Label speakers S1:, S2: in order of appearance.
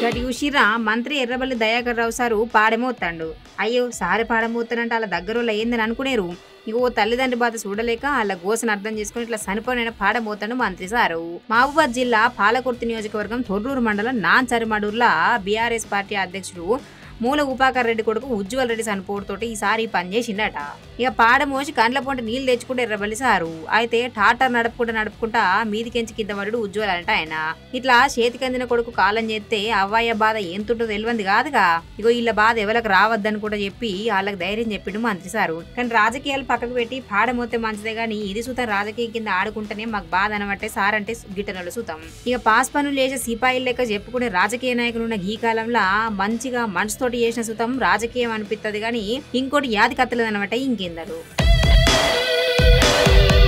S1: గడి చూసిరా మంత్రి ఎర్రబెల్లి దయాకర్ రావు సారు పాడమోతాండు. అయ్యో సారి పాడమోతానంటే వాళ్ళ దగ్గర ఏందని అనుకునేరు. ఇక ఓ తల్లిదండ్రి బాధ చూడలేక వాళ్ళ గోసను అర్థం చేసుకుని ఇట్లా చనిపోయిన పాడమోతాడు మంత్రి సారు. మహబూబాద్ జిల్లా పాలకుర్తి నియోజకవర్గం తొర్రూరు మండలం నాంచరిమడూర్ల బీఆర్ఎస్ పార్టీ అధ్యక్షుడు మూల ఉపాకర్ రెడ్డి కొడుకు ఉజ్వల్ రెడ్డి చనిపోవడంతో ఈసారి పనిచేసిండట. ఇక పాడమోసి కండ్ల పొంటి నీళ్లు తెచ్చుకుంటే ఎర్రబెల్లి సారు. అయితే టాటర్ నడుపుకుంటా మీదికెంచి కింద పడు ఉజ్వల్ అంట ఆయన. ఇట్లా చేతికి అందిన కొడుకు కాలం చేస్తే అవ్వయ్య బాధ ఎంతుంటో తెలియంది కాదుగా. ఇగో వీళ్ళ బాధ ఎవరికి రావద్దని కూడా చెప్పి వాళ్ళకి ధైర్యం చెప్పిండు మంత్రి సారు. కానీ రాజకీయాలు పక్కకు పెట్టి పాడమోతే మంచిదే గాని ఇది సుతం రాజకీయం కింద ఆడుకుంటేనే మాకు బాధ అనబట్టే సార్ అంటే గిట్టనలు సుతం. ఇక పాస్ పనులు చేసే సిపాయిలు లెక్క చెప్పుకునే రాజకీయ నాయకులు ఉన్న ఈ కాలంలో మంచిగా మనసుతోటి చేసిన సుతం రాజకీయం అనిపిస్తుంది గాని ఇంకోటి యాది కత్తలేదనమాట ఇంకేందరు.